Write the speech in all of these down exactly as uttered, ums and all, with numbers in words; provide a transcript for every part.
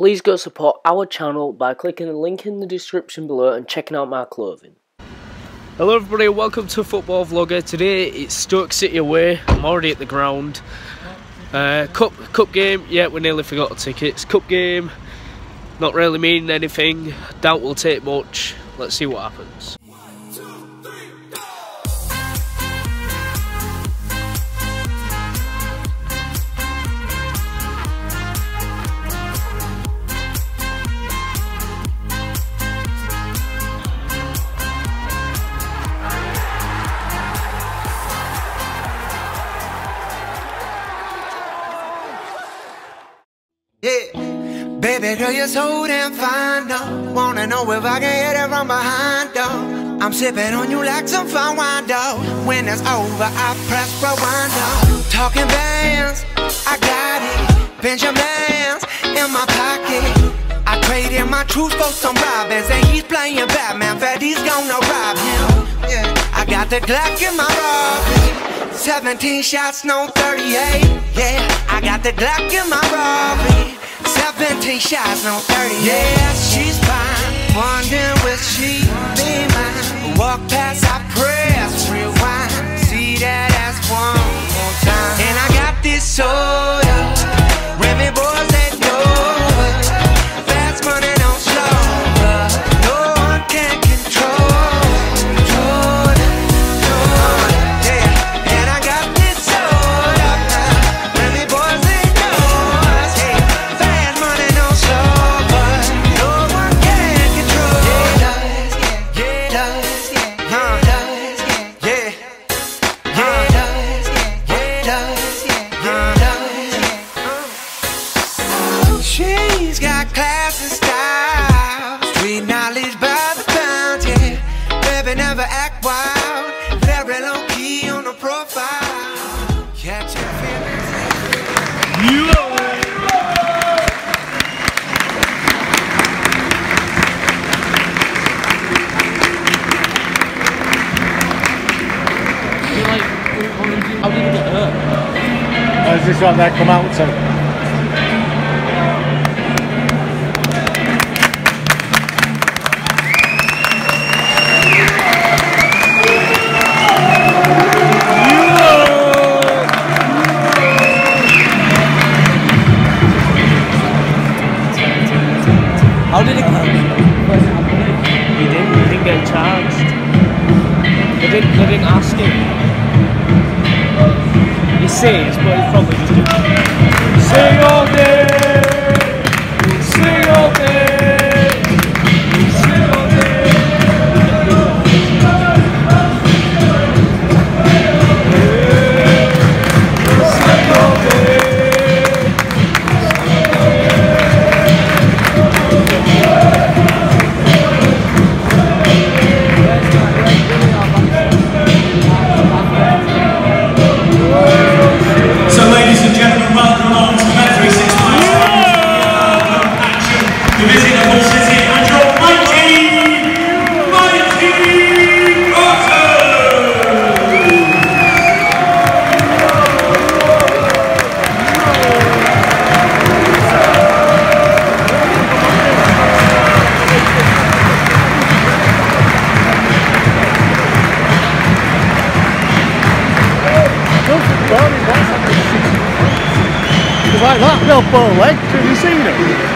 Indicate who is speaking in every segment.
Speaker 1: Please go support our channel by clicking the link in the description below and checking out my clothing. Hello everybody, welcome to Football Vlogger. Today it's Stoke City away. I'm already at the ground. Uh, cup cup game, yeah, we nearly forgot the tickets. Cup game, not really meaning anything. Doubt we'll take much. Let's see what happens.
Speaker 2: Yeah, baby girl, you're so damn fine, though. Wanna know if I can hit it from behind, though. I'm sipping on you like some fine wine, though. When it's over, I press rewind, though. Talking bands, I got it. Benjamins in my pocket. I traded my truth for some robbers, and he's playing Batman, but he's gonna rob him. Yeah, I got the Glock in my robbery. seventeen shots, no thirty-eight. Yeah, I got the Glock in my robbery. seventeen shots, no thirty-eight. Yeah, she's fine. Wondering will she be mine? Walk past, I press rewind. See that ass one more time. And I got this soda. Remy boys, they know it. Fast money, don't slow up. No one can control. Control it, control it. Yeah, and I got this soda now. Remy boys, they know us. Hey, fast money, don't slow up. No one can control it. Yeah, yeah, does, yeah, huh, does, yeah, yeah, yeah, does, yeah, does, yeah, yeah, does, yeah. She's got class and style, street knowledge by the pound, yeah. Baby never act wild, very low key on the profile. Catch your feelings.
Speaker 1: How did you get hurt?
Speaker 3: Oh, is this what they come out to?
Speaker 1: How did it come? He didn't, he didn't get charged. They didn't, they didn't ask him. He says, but he's probably just doing sing all day! Sing all day! Sing all day! Sing all day!
Speaker 4: So ladies and gentlemen, welcome along to Matchday six points action. The visit of Hull City and your mighty, mighty Otters!
Speaker 3: Like that, they'll pull a leg. Have you seen it?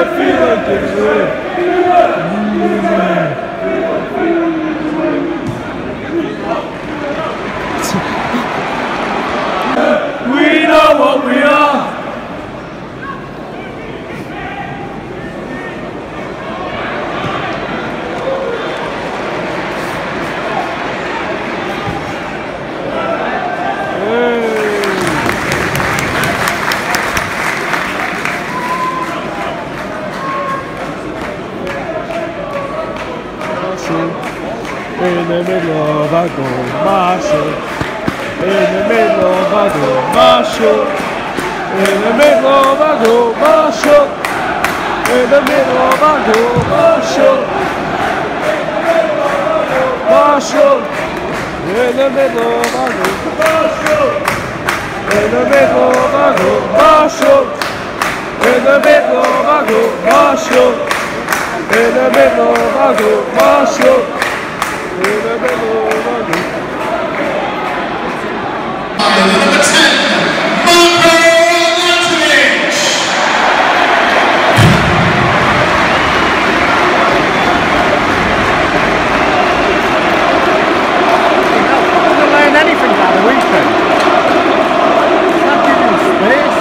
Speaker 1: We know what we are.
Speaker 3: In the middle of a goal, Marshall. In the middle of a goal, Marshall. In the middle of a goal, Marshall. In the middle of a goal, Marshall. Marshall. In the middle of a goal, Marshall. In the middle of a goal, Marshall. In the middle of a goal, Marshall. In the middle of a goal, Marshall. In the middle of a goal.
Speaker 4: Number ten, Markus Henriksen.
Speaker 3: I wasn't laying anything down the weekend. Not giving space.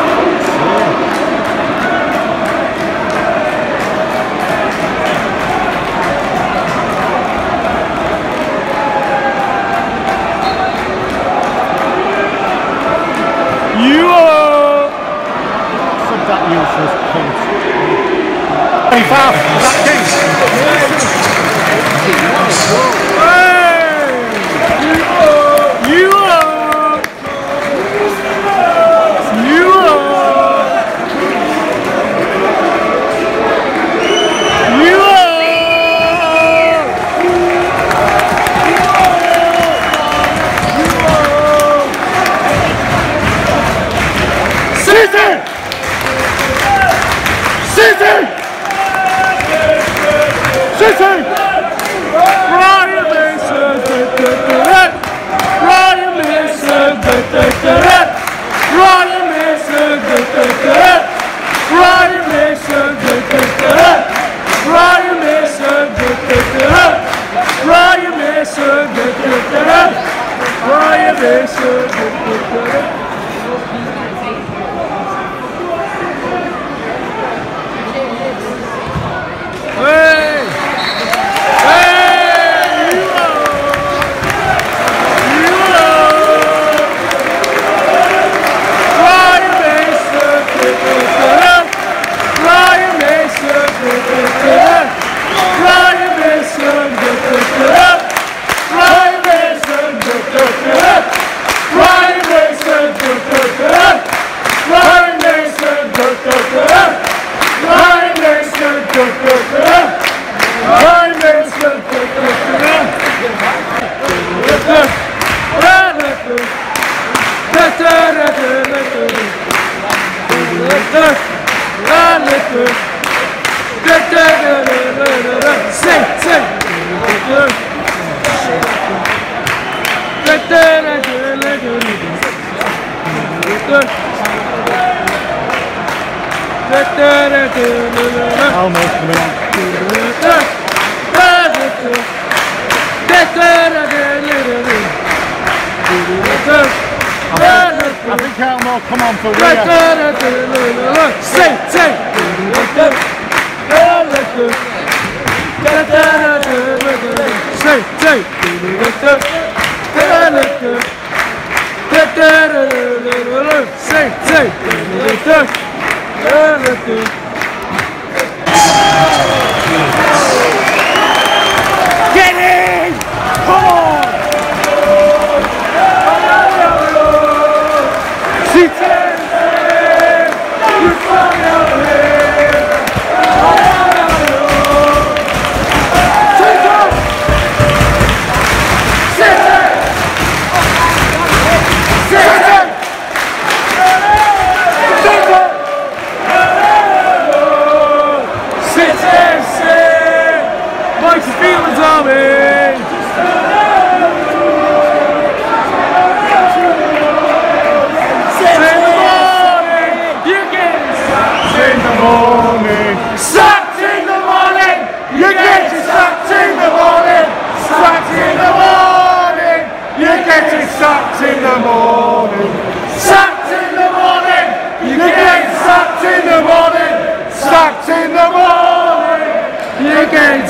Speaker 1: You are.
Speaker 3: Sub that useless cunt. twenty-five, is that case?
Speaker 1: Hey! You are. You are. You are. City! City! City! Ryan Mason! Ryan Mason! Ryan Mason! Ryan Mason! Ryan Mason! Ryan Mason! Ryan Mason! Hey! Hey! You are! You are! Ryan Mason! Ryan Mason! Ryan Mason! Ryan Mason! Ryan Mason! Ryan Mason! Ryan Mason! Ryan Mason! Sing, sing!
Speaker 3: Almost coming on. I think Elmo come on for real.
Speaker 1: Sing, sing! Sing, sing! Sing, sing! Get in! Come on! Say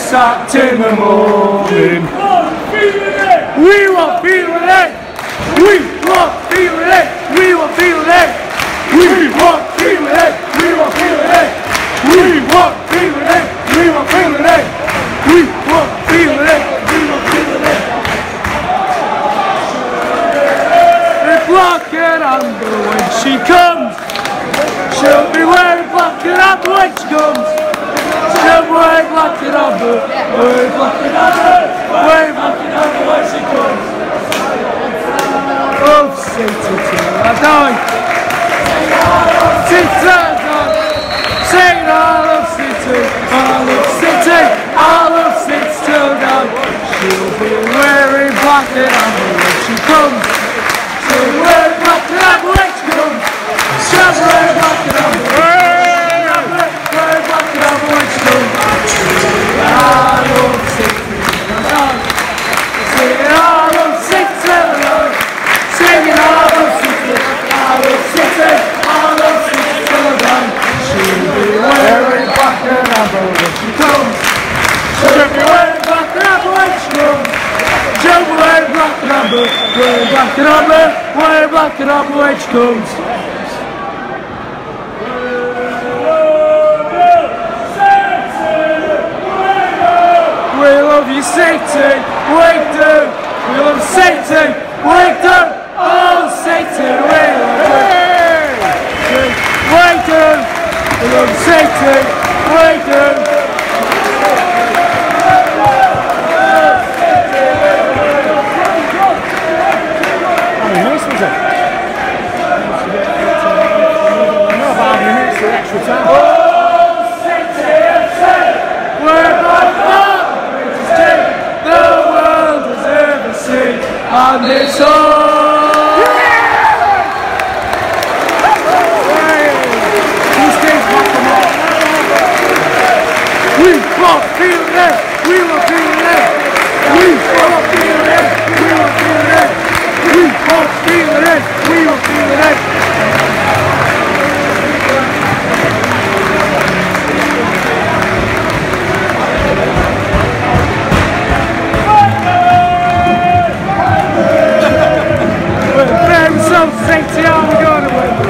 Speaker 3: sacked in the morning. We were feeling it. We were feeling it. We were feeling it. We were feeling it. We were feeling it. We were feeling it. We were feeling it. We were feeling it. We were feeling it. It's black and amber when she comes. She'll be wearing black and amber when she comes. She'll be wearing black and amber. Wearing black and amber. Wearing black and amber when she comes. Oh, Satan, I die. Satan, I die. Sing I love City. I love City. I love City till down. She'll be wearing black and amber when she comes. She'll be wearing black and amber when she comes. She'll be wearing black and amber. Wearing black and amber when she comes. I love City. Singing I love City till down. Singing I love City. I love City. I love City till down. She'll be wearing black and amber when she comes. She'll be wearing black and amber when she comes. She'll be wearing black and amber, wearing black and amber, wearing black and amber when she comes. We love you, Satan, wake down. We love Satan, wake down. Oh, Satan, we love you. Wake down. We love Satan, wake down. Extra time. Oh, Satan, we're by far the greatest team the world has ever seen, and it's all. We were feeling it. We were feeling it. We were feeling it. We were feeling it. We were feeling it. We were feeling it. Safety, are we going to win?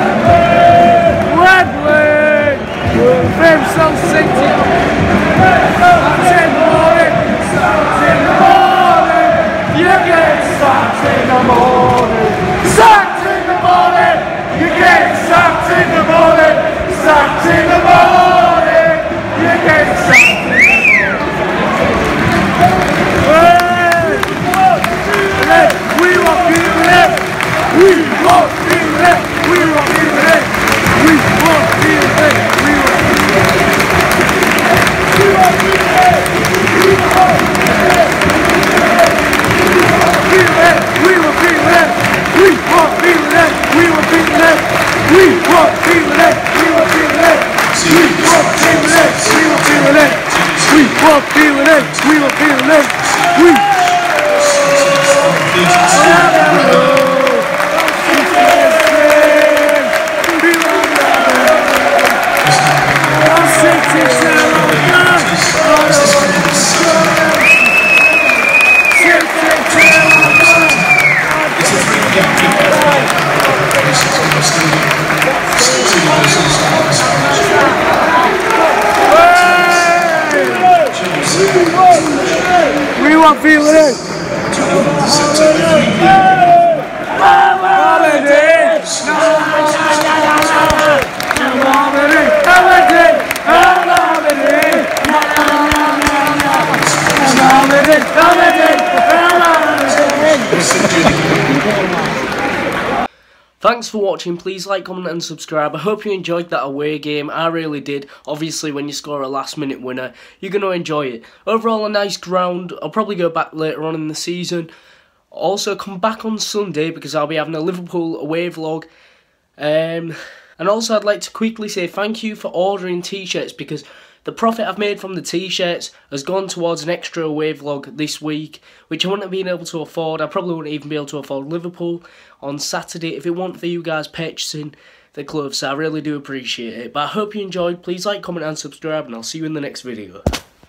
Speaker 3: Wembley! Very self safety. That's in the morning. Starts in the morning. You get sacked in the morning. Sacked in the morning. You get sacked in the morning. Sacked in the morning. You get sacked in the morning. We will feel it. We won't feel it. We won't feel it. We won't feel it. We won't feel it. We won't feel it. We won't feel it. We will feel it. We won't feel it. We will feel it. We won't feel it. We will feel it. We won't feel it. We will feel it. We won't feel it. We will feel it. We. We won't feel it.
Speaker 1: Thanks for watching. Please like, comment and subscribe. I hope you enjoyed that away game. I really did. Obviously when you score a last minute winner, you're going to enjoy it. Overall a nice ground. I'll probably go back later on in the season. Also come back on Sunday because I'll be having a Liverpool away vlog. Um, and also I'd like to quickly say thank you for ordering t-shirts, because the profit I've made from the t-shirts has gone towards an extra away vlog this week, which I wouldn't have been able to afford. I probably wouldn't even be able to afford Liverpool on Saturday if it weren't for you guys purchasing the clothes. So I really do appreciate it. But I hope you enjoyed. Please like, comment and subscribe, and I'll see you in the next video.